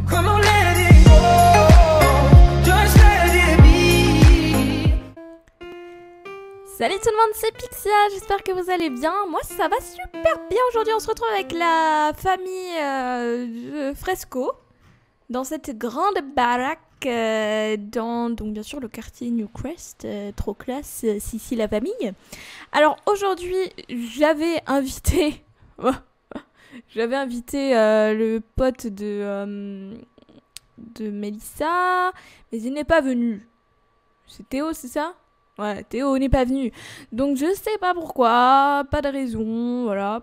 Come on, let it go. Just let it be. Salut tout le monde, c'est Pixia, j'espère que vous allez bien. Moi ça va super bien. Aujourd'hui on se retrouve avec la famille Fresco dans cette grande baraque dans donc bien sûr le quartier Newcrest, trop classe, si la famille. Alors aujourd'hui j'avais invité le pote de Mélissa, mais il n'est pas venu. C'est Théo, c'est ça? Ouais, Théo n'est pas venu. Donc je sais pas pourquoi, pas de raison, voilà.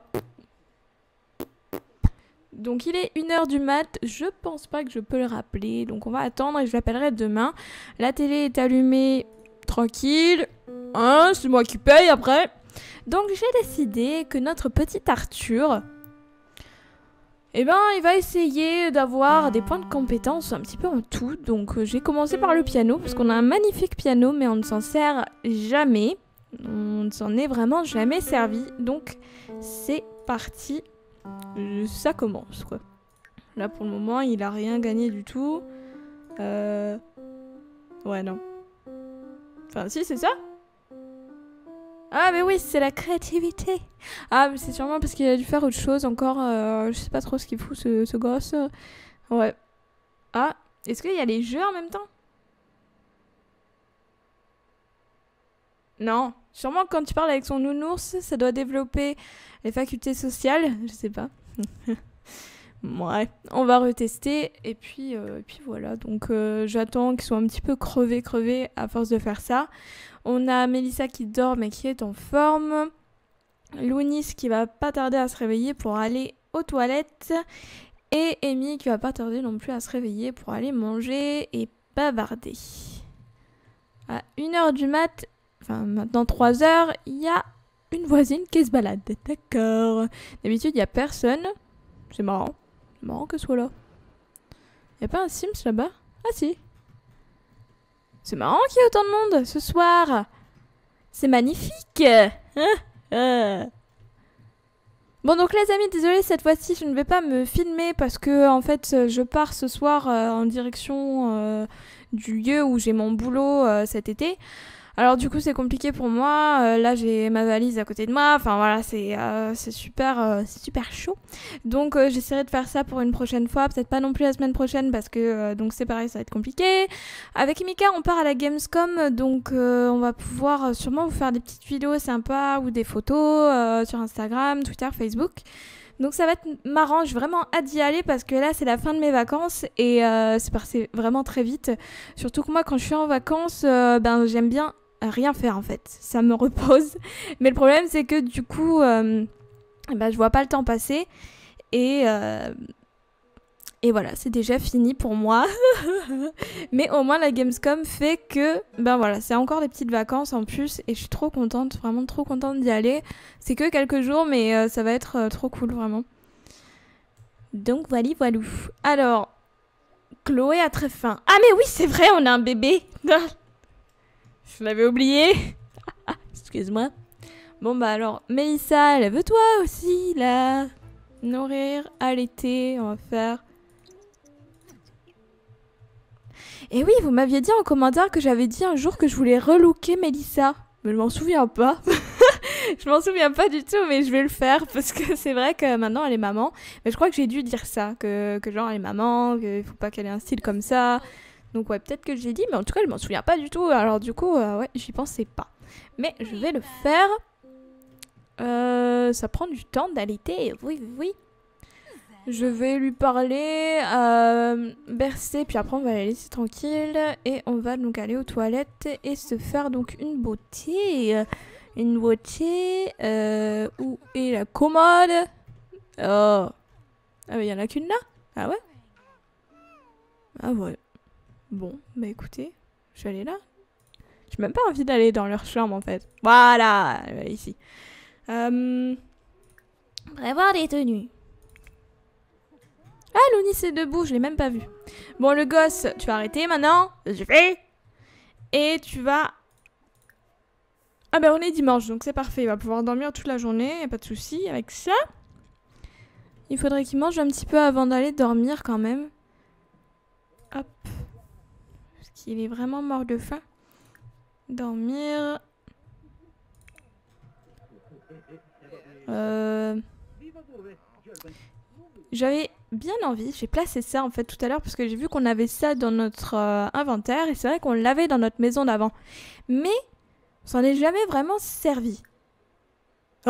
Donc il est 1h du mat, je pense pas que je peux le rappeler. Donc on va attendre et je l'appellerai demain. La télé est allumée, tranquille. Hein, c'est moi qui paye après. Donc j'ai décidé que notre petit Arthur, eh ben, il va essayer d'avoir des points de compétence un petit peu en tout. Donc j'ai commencé par le piano, parce qu'on a un magnifique piano, mais on ne s'en sert jamais. On ne s'en est vraiment jamais servi. Donc c'est parti. Ça commence, quoi. Là, pour le moment, il a rien gagné du tout. Ouais, non. Enfin, si, c'est ça. Ah, mais oui, c'est la créativité. Ah, mais c'est sûrement parce qu'il a dû faire autre chose encore. Je sais pas trop ce qu'il fout, ce gosse. Ouais. Ah, est-ce qu'il y a les jeux en même temps? Non. Sûrement quand tu parles avec son nounours, ça doit développer les facultés sociales. Je sais pas. Ouais, on va retester. Et puis voilà. Donc j'attends qu'ils soient un petit peu crevés à force de faire ça. On a Mélissa qui dort mais qui est en forme. Lounis qui va pas tarder à se réveiller pour aller aux toilettes. Et Amy qui va pas tarder non plus à se réveiller pour aller manger et bavarder. À 1h du mat, enfin maintenant 3h, il y a une voisine qui se balade. D'accord. D'habitude, il y a personne. C'est marrant. C'est marrant que ce soit là. Il y a pas un Sims là-bas? Ah si. C'est marrant qu'il y ait autant de monde ce soir. C'est magnifique. Bon donc les amis, désolée cette fois-ci je ne vais pas me filmer parce que en fait je pars ce soir en direction du lieu où j'ai mon boulot cet été. Alors du coup c'est compliqué pour moi, là j'ai ma valise à côté de moi, enfin voilà c'est super chaud. Donc j'essaierai de faire ça pour une prochaine fois, peut-être pas non plus la semaine prochaine parce que donc c'est pareil, ça va être compliqué. Avec Mika on part à la Gamescom, donc on va pouvoir sûrement vous faire des petites vidéos sympas ou des photos sur Instagram, Twitter, Facebook. Donc ça va être marrant, j'ai vraiment hâte d'y aller parce que là c'est la fin de mes vacances et c'est passé vraiment très vite. Surtout que moi quand je suis en vacances, j'aime bien rien faire en fait, ça me repose. Mais le problème c'est que du coup, je vois pas le temps passer et voilà, c'est déjà fini pour moi. Mais au moins la Gamescom fait que, voilà, c'est encore des petites vacances en plus et je suis trop contente, vraiment trop contente d'y aller. C'est que quelques jours mais ça va être trop cool vraiment. Donc voilà. Alors, Chloé a très faim. Ah mais oui c'est vrai, on a un bébé. Je l'avais oublié. Excuse-moi. Bon alors, Mélissa, lève-toi aussi là. Nourrir, allaiter, on va faire. Et oui, vous m'aviez dit en commentaire que j'avais dit un jour que je voulais relooker Mélissa. Mais je m'en souviens pas. Je m'en souviens pas du tout, mais je vais le faire parce que c'est vrai que maintenant elle est maman. Mais je crois que j'ai dû dire ça, que genre elle est maman, qu'il faut pas qu'elle ait un style comme ça. Donc ouais, peut-être que j'ai dit, mais en tout cas, je m'en souviens pas du tout. Alors du coup, ouais, j'y pensais pas. Mais je vais le faire. Ça prend du temps d'allaiter, oui. Je vais lui parler, bercer, puis après on va la laisser tranquille. Et on va donc aller aux toilettes et se faire donc une beauté. Une beauté. Où est la commode? Oh. Ah mais il y en a qu'une là? Ah ouais? Ah ouais. Bon, écoutez, je vais aller là. J'ai même pas envie d'aller dans leur chambre en fait. Voilà, ici. Prévoir des tenues. Ah, Lounis est debout, je l'ai même pas vu. Bon, le gosse, tu vas arrêter maintenant. Je fais. Et tu vas... Ah on est dimanche, donc c'est parfait. Il va pouvoir dormir toute la journée, y a pas de souci avec ça. Il faudrait qu'il mange un petit peu avant d'aller dormir quand même. Hop. Parce qu'il est vraiment mort de faim. Dormir. J'avais bien envie, j'ai placé ça en fait tout à l'heure parce que j'ai vu qu'on avait ça dans notre inventaire et c'est vrai qu'on l'avait dans notre maison d'avant. Mais on s'en est jamais vraiment servi. Oh!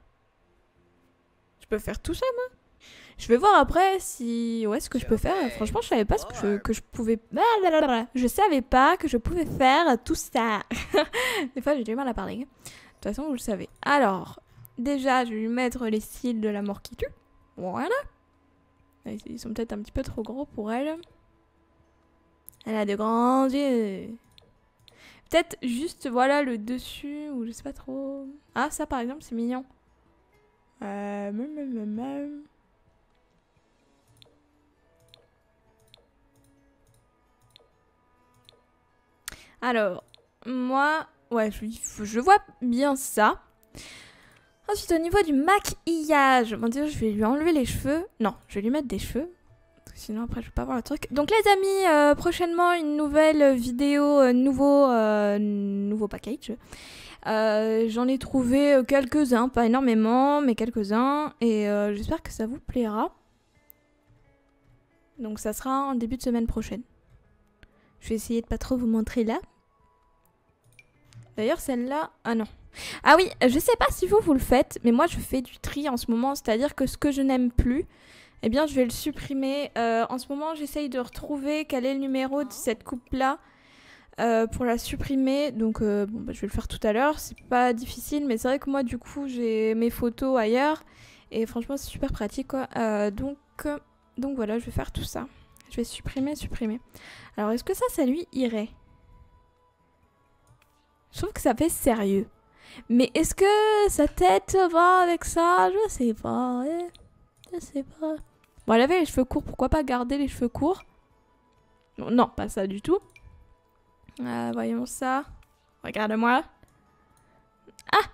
Je peux faire tout ça moi? Je vais voir après si... Ouais, ce que je peux faire. Franchement, je savais pas que je pouvais... Je savais pas que je pouvais faire tout ça. Des fois, j'ai du mal à parler. De toute façon, vous le savez. Alors, déjà, je vais lui mettre les cils de la mort qui tue. Voilà. Ils sont peut-être un petit peu trop gros pour elle. Elle a de grands yeux. Peut-être juste, voilà, le dessus, ou je sais pas trop. Ah, ça, par exemple, c'est mignon. Alors, moi, ouais, je vois bien ça. Ensuite, au niveau du maquillage, bon, dire, je vais lui enlever les cheveux. Non, je vais lui mettre des cheveux. Parce que sinon, après, je vais pas voir le truc. Donc, les amis, prochainement, une nouvelle vidéo, nouveau package. J'en ai trouvé quelques-uns, pas énormément, mais quelques-uns. Et j'espère que ça vous plaira. Donc, ça sera en début de semaine prochaine. Je vais essayer de pas trop vous montrer là. D'ailleurs, celle-là... Ah non. Ah oui, je sais pas si vous le faites, mais moi je fais du tri en ce moment, c'est-à-dire que ce que je n'aime plus, eh bien je vais le supprimer. En ce moment j'essaye de retrouver quel est le numéro de cette coupe-là pour la supprimer, donc bon, bah, je vais le faire tout à l'heure, c'est pas difficile, mais c'est vrai que moi du coup j'ai mes photos ailleurs, et franchement c'est super pratique quoi. Donc voilà, je vais faire tout ça. Je vais supprimer. Alors est-ce que ça lui irait? Je trouve que ça fait sérieux. Mais est-ce que sa tête va avec ça? Je sais pas. Je sais pas. Bon, elle avait les cheveux courts. Pourquoi pas garder les cheveux courts? Non, pas ça du tout. Voyons ça. Regarde-moi. Ah!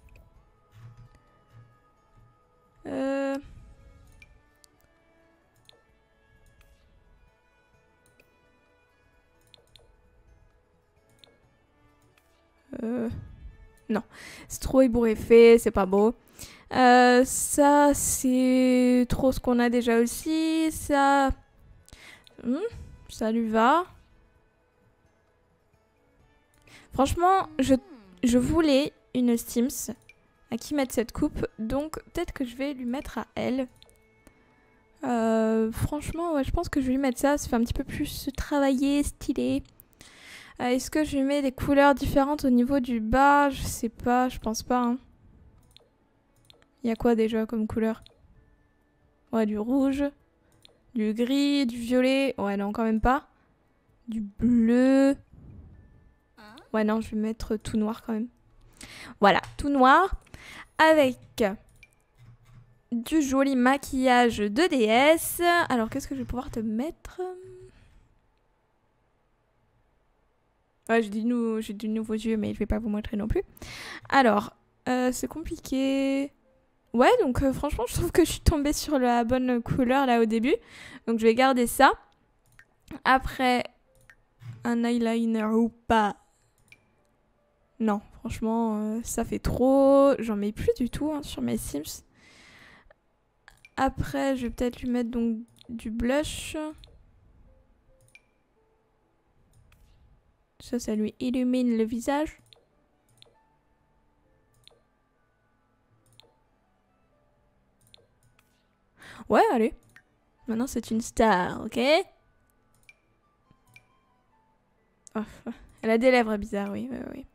Non, c'est trop ébouriffé, c'est pas beau. Ça, c'est trop ce qu'on a déjà aussi. Ça, ça lui va. Franchement, je voulais une Sims à qui mettre cette coupe, donc peut-être que je vais lui mettre à elle. Franchement, ouais, je pense que je vais lui mettre ça. Ça fait un petit peu plus travaillé, stylé. Est-ce que je lui mets des couleurs différentes au niveau du bas? Je sais pas, je pense pas. Hein. Il y a quoi déjà comme couleur? Ouais, du rouge, du gris, du violet. Ouais, non, quand même pas. Du bleu. Ouais, non, je vais mettre tout noir quand même. Voilà, tout noir. Avec du joli maquillage de déesse. Alors, qu'est-ce que je vais pouvoir te mettre? Ouais, j'ai de nouveaux yeux, mais je vais pas vous montrer non plus. Alors, c'est compliqué. Ouais, donc franchement, je trouve que je suis tombée sur la bonne couleur là au début. Donc, je vais garder ça. Après, un eyeliner ou pas. Non, franchement, ça fait trop. J'en mets plus du tout hein, sur mes Sims. Après, je vais peut-être lui mettre donc du blush. Ça lui illumine le visage. Ouais, allez. Maintenant, c'est une star, ok? Oh, elle a des lèvres bizarres, oui.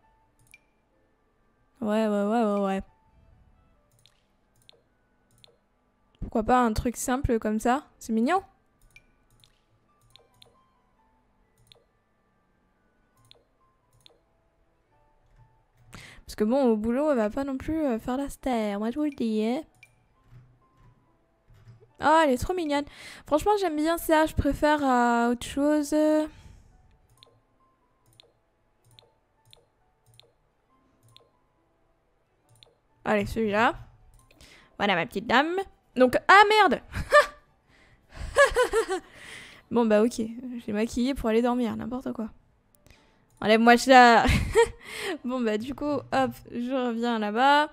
Ouais. Pourquoi pas un truc simple comme ça? C'est mignon. Parce que bon, au boulot, elle va pas non plus faire la star. Moi, je vous le dis. Hein. Oh, elle est trop mignonne. Franchement, j'aime bien ça. Je préfère à autre chose. Allez, celui-là. Voilà, ma petite dame. Donc, ah merde. Bon bah ok, j'ai maquillé pour aller dormir, n'importe quoi. Enlève-moi ça. Bon bah du coup, hop, je reviens là-bas.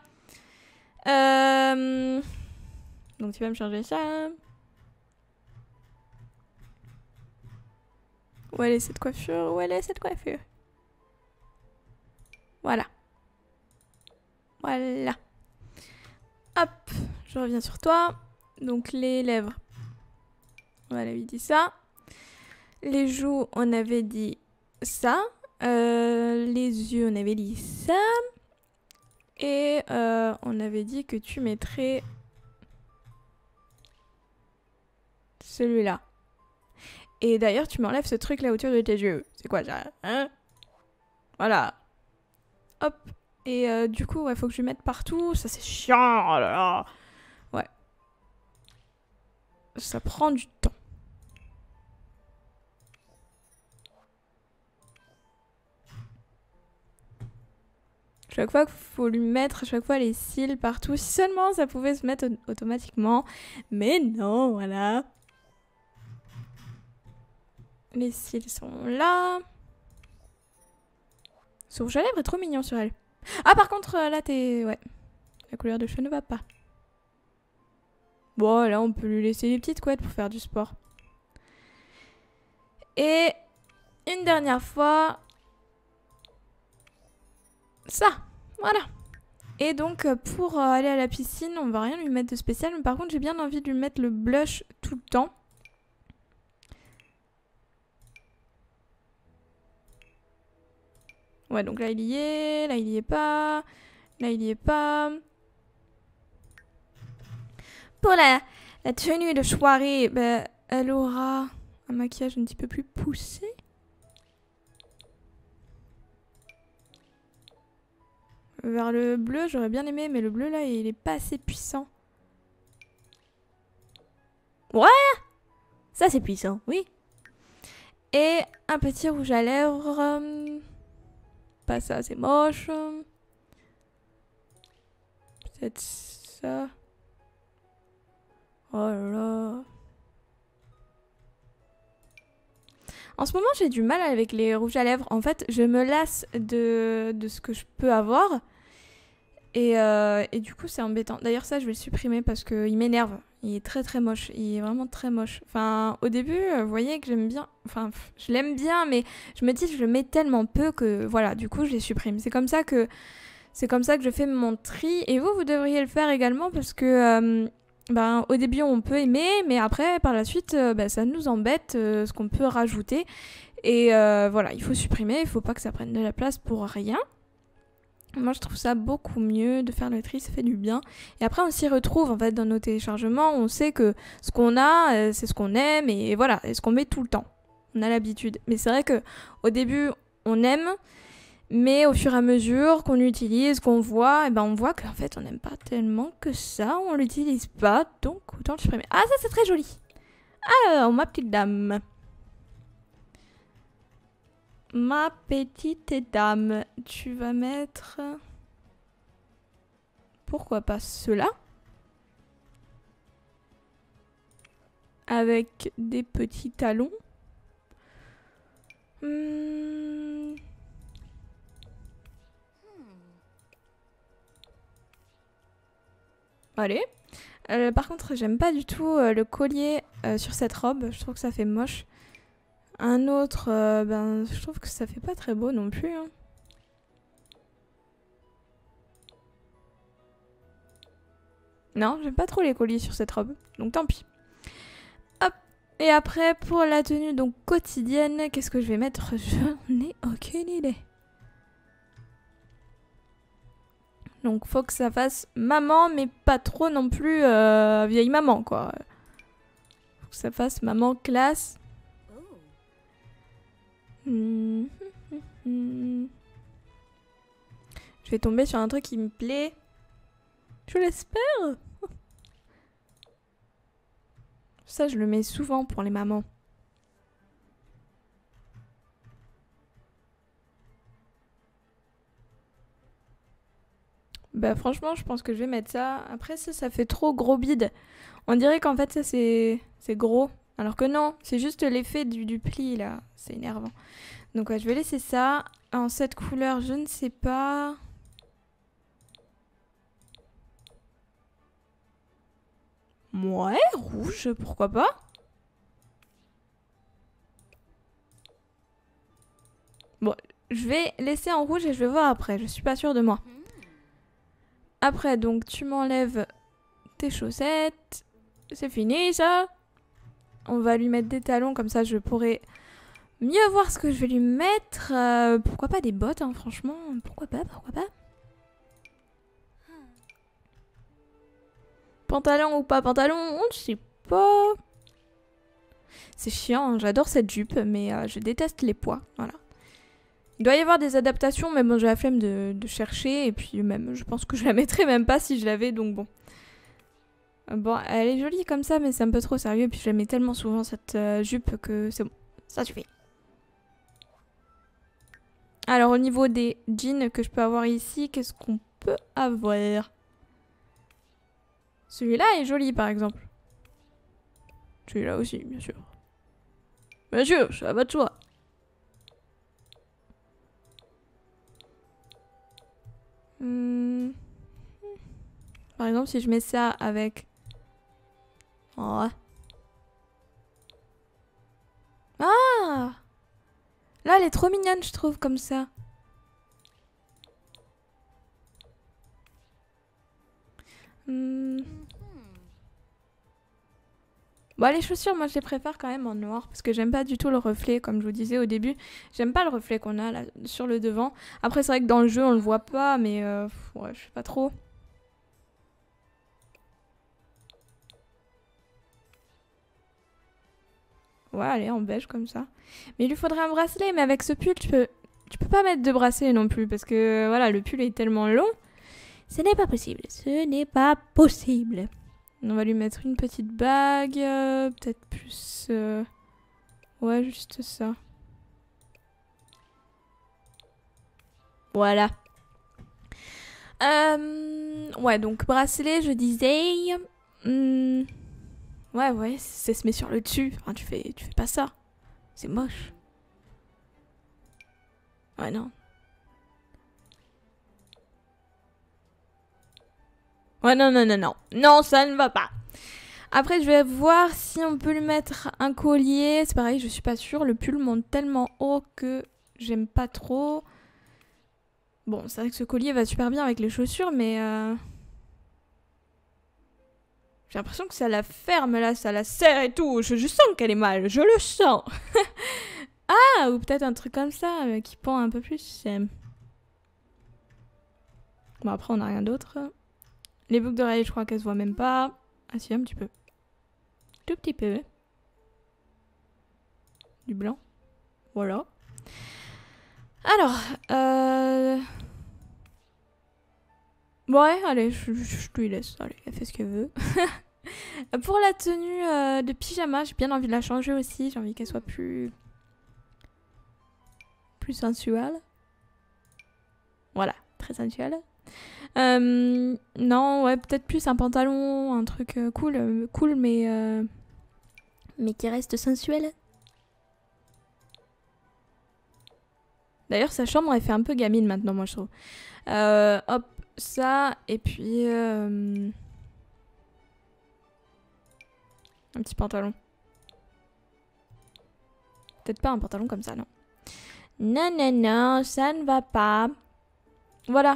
Donc tu vas me changer ça. Où elle est cette coiffure? Où elle est cette coiffure? Voilà. Voilà. Hop, je reviens sur toi. Donc les lèvres. Voilà, lui dit ça. Les joues, on avait dit ça. Les yeux, on avait dit ça. Et on avait dit que tu mettrais celui-là. Et d'ailleurs, tu m'enlèves ce truc là autour de tes yeux. C'est quoi ça? Hein? Voilà. Hop. Et du coup, il faut que je lui mette partout. Ça, c'est chiant. Oh là là. Ouais. Ça prend du temps. Chaque fois qu'il faut lui mettre, chaque fois les cils partout. Si seulement ça pouvait se mettre automatiquement. Mais non, voilà. Les cils sont là. Son rouge à lèvres est trop mignon sur elle. Ah, par contre, là, t'es... Ouais. La couleur de cheveux ne va pas. Bon, là, on peut lui laisser des petites couettes pour faire du sport. Et une dernière fois... Ça, voilà. Et donc, pour aller à la piscine, on va rien lui mettre de spécial. Mais par contre, j'ai bien envie de lui mettre le blush tout le temps. Ouais, donc là, il y est. Là, il y est pas. Là, il y est pas. Pour la tenue de soirée, bah, elle aura un maquillage un petit peu plus poussé. Vers le bleu, j'aurais bien aimé, mais le bleu là, il est pas assez puissant. Ouais! Ça, c'est puissant, oui. Et un petit rouge à lèvres. Pas ça, c'est moche. Peut-être ça. Oh là là. En ce moment, j'ai du mal avec les rouges à lèvres. En fait, je me lasse de ce que je peux avoir. Et du coup, c'est embêtant. D'ailleurs, ça, je vais le supprimer parce qu'il m'énerve. Il est très très moche. Il est vraiment très moche. Enfin, au début, vous voyez que j'aime bien. Enfin, je l'aime bien, mais je me dis que je le mets tellement peu que voilà, du coup, je les supprime. C'est comme ça que je fais mon tri. Et vous devriez le faire également parce que au début, on peut aimer, mais après, par la suite, ça nous embête ce qu'on peut rajouter. Et voilà, il faut supprimer. Il faut pas que ça prenne de la place pour rien. Moi, je trouve ça beaucoup mieux de faire le tri, ça fait du bien. Et après, on s'y retrouve en fait dans nos téléchargements. On sait que ce qu'on a, c'est ce qu'on aime et voilà, et ce qu'on met tout le temps. On a l'habitude. Mais c'est vrai que au début, on aime, mais au fur et à mesure qu'on utilise, qu'on voit, et ben on voit qu'en fait, on n'aime pas tellement que ça. On l'utilise pas, donc autant le supprimer. Ah, ça c'est très joli. Alors, ma petite dame. Ma petite dame, tu vas mettre... Pourquoi pas cela? Avec des petits talons. Allez. Par contre, j'aime pas du tout le collier sur cette robe. Je trouve que ça fait moche. Un autre, je trouve que ça fait pas très beau non plus. Hein. Non, j'aime pas trop les colliers sur cette robe. Donc tant pis. Hop. Et après, pour la tenue donc quotidienne, qu'est-ce que je vais mettre? Je n'ai aucune idée. Donc faut que ça fasse maman, mais pas trop non plus vieille maman, quoi. Faut que ça fasse maman classe. Je vais tomber sur un truc qui me plaît. Je l'espère. Ça, je le mets souvent pour les mamans. Bah franchement, je pense que je vais mettre ça. Après, ça fait trop gros bide. On dirait qu'en fait, ça, c'est gros. Alors que non, c'est juste l'effet du pli là, c'est énervant. Donc ouais, je vais laisser ça. En cette couleur, je ne sais pas. Ouais, rouge, pourquoi pas. Bon, je vais laisser en rouge et je vais voir après, je suis pas sûre de moi. Après, donc, tu m'enlèves tes chaussettes. C'est fini, ça. On va lui mettre des talons, comme ça je pourrai mieux voir ce que je vais lui mettre. Pourquoi pas des bottes, hein, franchement. Pourquoi pas, pourquoi pas. Pantalon ou pas pantalon, on ne sait pas. C'est chiant, hein, j'adore cette jupe, mais je déteste les poids, voilà. Il doit y avoir des adaptations, mais bon, j'ai la flemme de chercher. Et puis même, je pense que je la mettrais même pas si je l'avais, donc bon. Bon, elle est jolie comme ça, mais c'est un peu trop sérieux. Et puis je la mets tellement souvent, cette jupe, que c'est bon. Ça suffit. Alors, au niveau des jeans que je peux avoir ici, qu'est-ce qu'on peut avoir? Celui-là est joli, par exemple. Celui-là aussi, bien sûr. Bien sûr, ça va de soi. Par exemple, si je mets ça avec... Oh. Ah! Là, elle est trop mignonne, je trouve, comme ça. Bon, les chaussures, moi, je les préfère quand même en noir parce que j'aime pas du tout le reflet, comme je vous disais au début. J'aime pas le reflet qu'on a là sur le devant. Après, c'est vrai que dans le jeu, on le voit pas, mais ouais, je sais pas trop. Ouais, allez, en beige comme ça. Mais il lui faudrait un bracelet, mais avec ce pull, tu peux pas mettre de bracelet non plus parce que voilà, le pull est tellement long. Ce n'est pas possible. Ce n'est pas possible. On va lui mettre une petite bague, peut-être plus... Ouais, juste ça. Voilà. Ouais, donc bracelet, je disais... Ouais, ça se met sur le dessus. Enfin, tu fais pas ça. C'est moche. Ouais, non. Ouais, non. Non, ça ne va pas. Après, je vais voir si on peut lui mettre un collier. C'est pareil, je suis pas sûre. Le pull monte tellement haut que j'aime pas trop. Bon, c'est vrai que ce collier va super bien avec les chaussures, mais... J'ai l'impression que ça la ferme, là, ça la serre et tout. Je sens qu'elle est mal, je le sens. Ah, ou peut-être un truc comme ça, qui pend un peu plus. Bon, après, on n'a rien d'autre. Les boucles d'oreilles, je crois qu'elles se voient même pas. Ah si, un petit peu. Tout petit peu. Du blanc. Voilà. Alors, ouais, allez, je lui laisse. Allez, elle fait ce qu'elle veut. Pour la tenue de pyjama, j'ai bien envie de la changer aussi. J'ai envie qu'elle soit plus sensuelle. Voilà, très sensuelle. Non, ouais, peut-être plus un pantalon, un truc cool, mais qui reste sensuel. D'ailleurs, sa chambre, elle fait un peu gamine maintenant, moi, je trouve. Hop, ça, et puis... un petit pantalon. Peut-être pas un pantalon comme ça, non. Non, ça ne va pas. Voilà.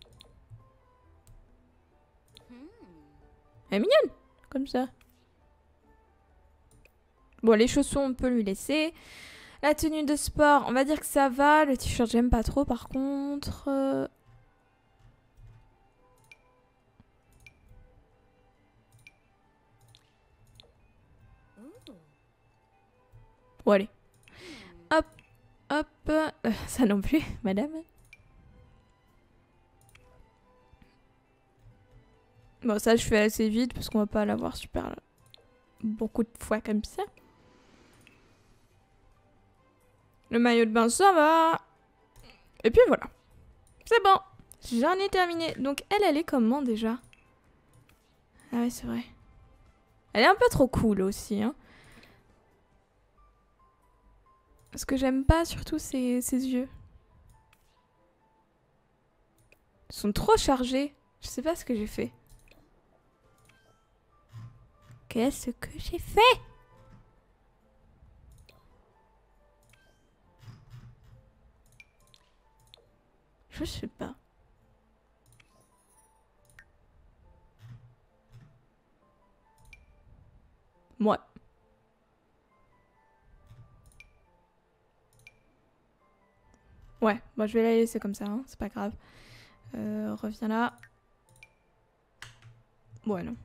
Elle est mignonne, comme ça. Bon, les chaussons, on peut lui laisser. La tenue de sport, on va dire que ça va. Le t-shirt, j'aime pas trop, par contre. Bon, allez. Hop. Ça non plus, madame. Bon, ça, je fais assez vite parce qu'on va pas l'avoir super beaucoup de fois comme ça. Le maillot de bain, ça va. Et puis voilà. C'est bon. J'en ai terminé. Donc, elle est comment déjà? Ah ouais, c'est vrai. Elle est un peu trop cool aussi, hein. Ce que j'aime pas surtout, c'est ses yeux. Ils sont trop chargés. Je sais pas ce que j'ai fait. Qu'est-ce que j'ai fait? Je sais pas. Moi. Ouais, bon, je vais la laisser comme ça, hein, c'est pas grave. Reviens là. Ouais, non.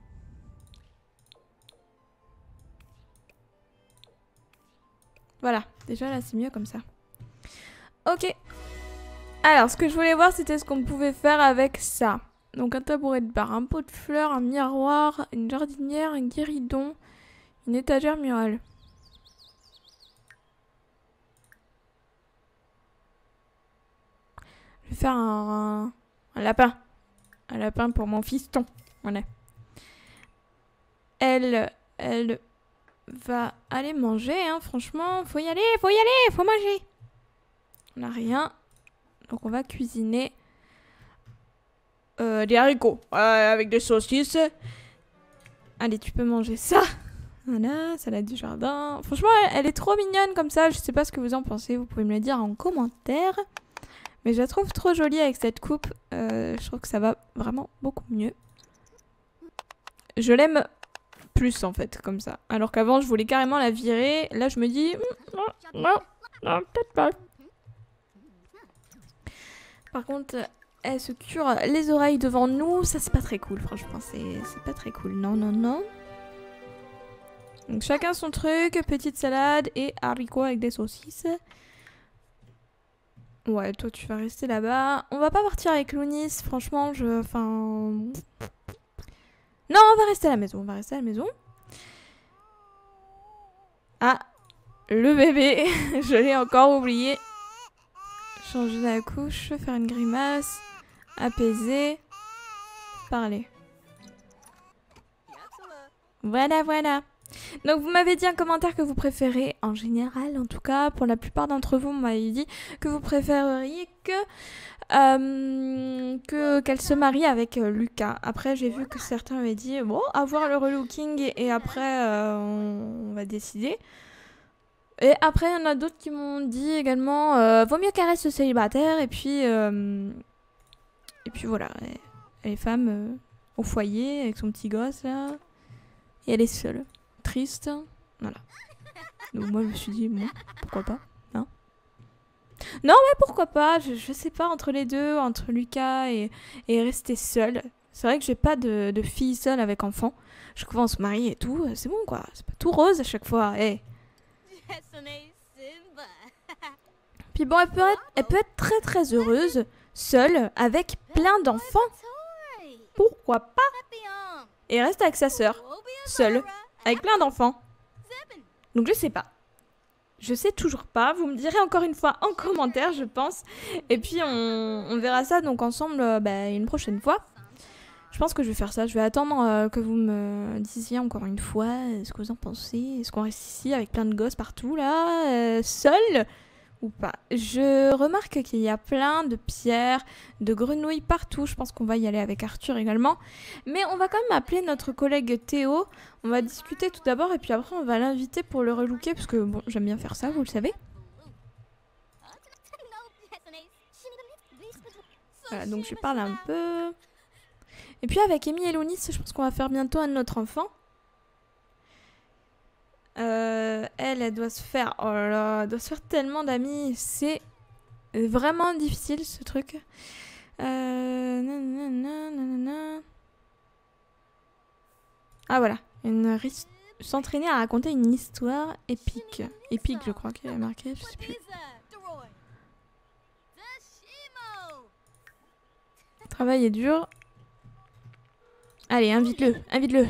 Voilà, déjà là c'est mieux comme ça. Ok. Alors, ce que je voulais voir, c'était ce qu'on pouvait faire avec ça. Donc un tabouret de bar, un pot de fleurs, un miroir, une jardinière, un guéridon, une étagère murale. Je vais faire un lapin. Un lapin pour mon fiston. Voilà. Elle va aller manger, hein, franchement. Faut y aller, faut manger. On n'a rien. Donc on va cuisiner des haricots avec des saucisses. Allez, tu peux manger ça. Voilà, salade du jardin. Franchement, elle est trop mignonne comme ça. Je sais pas ce que vous en pensez. Vous pouvez me le dire en commentaire. Mais je la trouve trop jolie avec cette coupe. Je trouve que ça va vraiment beaucoup mieux. Je l'aime plus en fait, comme ça. Alors qu'avant, je voulais carrément la virer. Là, je me dis... non, peut-être pas. Par contre, elle se cure les oreilles devant nous. Ça, c'est pas très cool, franchement. C'est pas très cool. Non, non, non. Donc, chacun son truc. Petite salade et haricots avec des saucisses. Ouais, toi, tu vas rester là-bas. On va pas partir avec Lounis. Franchement, enfin... Non, on va rester à la maison. On va rester à la maison. Ah, le bébé. Je l'ai encore oublié. Changer la couche, faire une grimace, apaiser, parler. Voilà, voilà. Donc vous m'avez dit en commentaire que vous préférez, en général en tout cas, pour la plupart d'entre vous, vous m'avez dit que vous préféreriez qu'elle se marie avec Lucas. Après j'ai vu que certains avaient dit, bon, avoir le relooking et après on va décider. Et après, il y en a d'autres qui m'ont dit également vaut mieux qu'elle reste célibataire. Et puis voilà, elle est femme au foyer avec son petit gosse là. Et elle est seule, triste. Voilà. Donc moi, je me suis dit, bon, pourquoi pas, hein. Non, ouais, pourquoi pas. Je sais pas, entre les deux, entre Lucas et rester seule. C'est vrai que j'ai pas de fille seule avec enfant. Je crois on se marie et tout. C'est bon, quoi. C'est pas tout rose à chaque fois. Hey. Puis bon, elle peut être très très heureuse, seule, avec plein d'enfants. Pourquoi pas? Et reste avec sa sœur, seule, avec plein d'enfants. Donc je sais pas. Je sais toujours pas. Vous me direz encore une fois en commentaire, je pense. Et puis on verra ça donc ensemble une prochaine fois. Je pense que je vais faire ça. Je vais attendre que vous me disiez encore une fois ce que vous en pensez. Est-ce qu'on reste ici avec plein de gosses partout là, seul ou pas? Je remarque qu'il y a plein de pierres, de grenouilles partout. Je pense qu'on va y aller avec Arthur également. Mais on va quand même appeler notre collègue Théo. On va discuter tout d'abord et puis après on va l'inviter pour le relooker parce que bon, j'aime bien faire ça, vous le savez. Voilà, donc je lui parle un peu. Et puis avec Amy et Lounis, je pense qu'on va faire bientôt un autre enfant. Elle doit se faire... Oh là là, elle doit se faire tellement d'amis. C'est vraiment difficile ce truc. Ah voilà. S'entraîner à raconter une histoire épique. Épique, je crois qu'il y a marqué, je sais plus. Le travail est dur. Allez, invite-le, invite-le.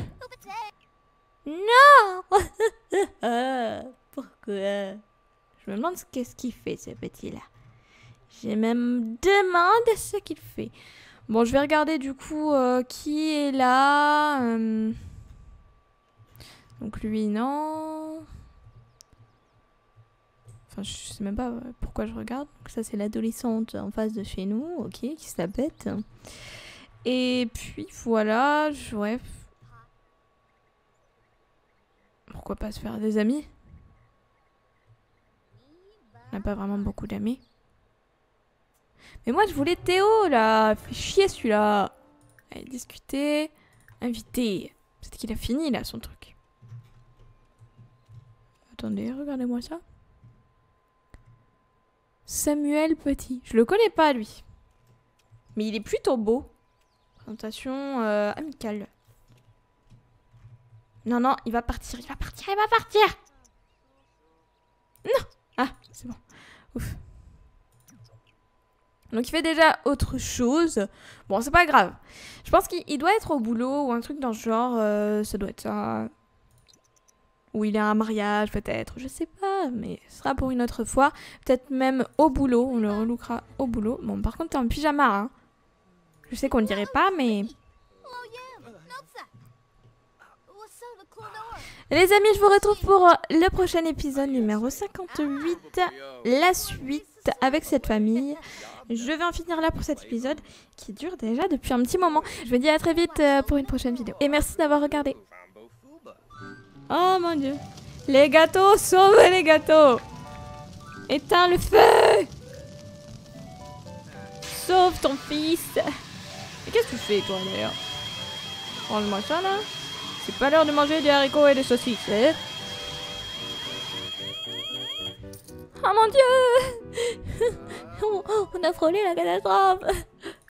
Non. Pourquoi? Je me demande qu'est-ce qu'il fait, ce petit-là. Je me demande ce qu'il fait. Bon, je vais regarder du coup qui est là. Donc lui, non. Enfin, je sais même pas pourquoi je regarde. Donc ça, c'est l'adolescente en face de chez nous, ok, qui se la pète. Et puis, voilà, ouais. Pourquoi pas se faire des amis? On n'a pas vraiment beaucoup d'amis. Mais moi, je voulais Théo, là. Fait chier, celui-là. Allez, discuter. Inviter. Peut-être qu'il a fini, là, son truc. Attendez, regardez-moi ça. Samuel Petit. Je le connais pas, lui. Mais il est plutôt beau. Présentation amicale. Non, non, il va partir, il va partir, il va partir. Non. Ah, c'est bon. Ouf. Donc il fait déjà autre chose. Bon, c'est pas grave. Je pense qu'il doit être au boulot ou un truc dans ce genre. Ça doit être ça. Ou il est à un mariage peut-être. Je sais pas, mais ce sera pour une autre fois. Peut-être même au boulot. On le relookera au boulot. Bon, par contre, t'es en pyjama, hein. Je sais qu'on le dirait pas, mais... Les amis, je vous retrouve pour le prochain épisode numéro 58. La suite avec cette famille. Je vais en finir là pour cet épisode qui dure déjà depuis un petit moment. Je vous dis à très vite pour une prochaine vidéo. Et merci d'avoir regardé. Oh mon dieu. Les gâteaux, sauvez les gâteaux. Éteins le feu. Sauve ton fils. Mais qu'est-ce que tu fais toi d'ailleurs? Range-moi ça là. C'est pas l'heure de manger des haricots et des saucisses, hein? Oh mon dieu. On a frôlé la catastrophe.